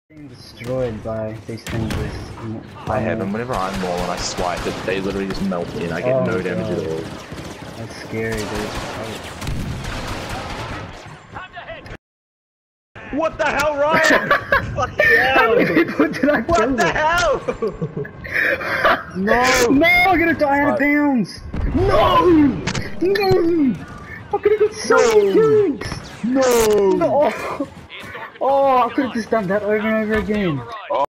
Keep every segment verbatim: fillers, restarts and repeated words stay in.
Being destroyed by these things is I have, and whenever I'm maul and I swipe it, they literally just melt in. I get oh, no damage God. at all. That's scary, dude. Oh. What the hell, Ryan? Fucking hell! How many people did I kill? What the hell? No! No! I'm gonna die out of bounds! No! No! I could have got so many kills! No! No! Oh, I could have just done that over and over again. Oh.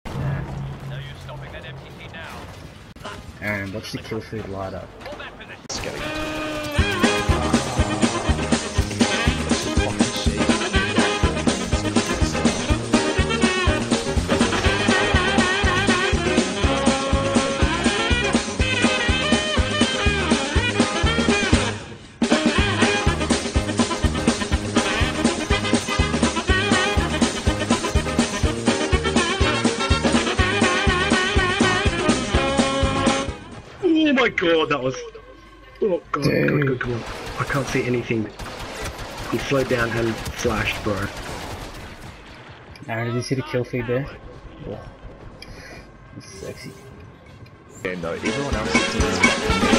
Aaron, watch the kill feed light up. Scary. Oh my god, that was... Oh god, god, god, god. I can't see anything. He slowed down and flashed, bro. Aaron, did you see the kill feed there? Oh. It's sexy. Yeah, no, everyone else is in this.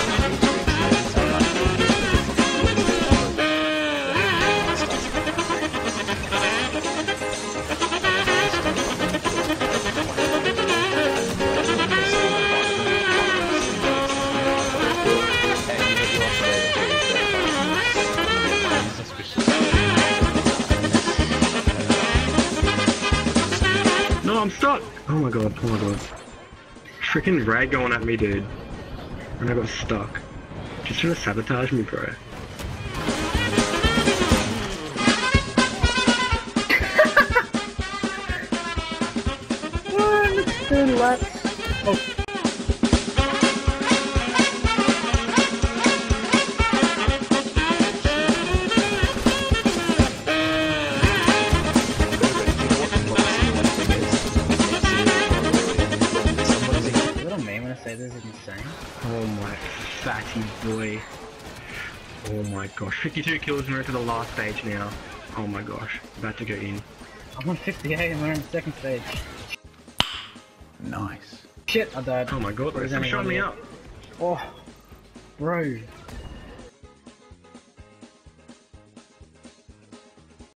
No, I'm stuck! Oh my god, oh my god. Freaking rag going at me, dude. And I got stuck. Just trying to sabotage me, bro. Let's do laps. Oh. Say this is insane. Oh my fatty boy. Oh my gosh. fifty-two kills and we're to the last stage now. Oh my gosh. About to go in. I'm on fifty-eight and we're on the second stage. Nice. Shit, I died. Oh my god, they're showing me up. Oh, bro.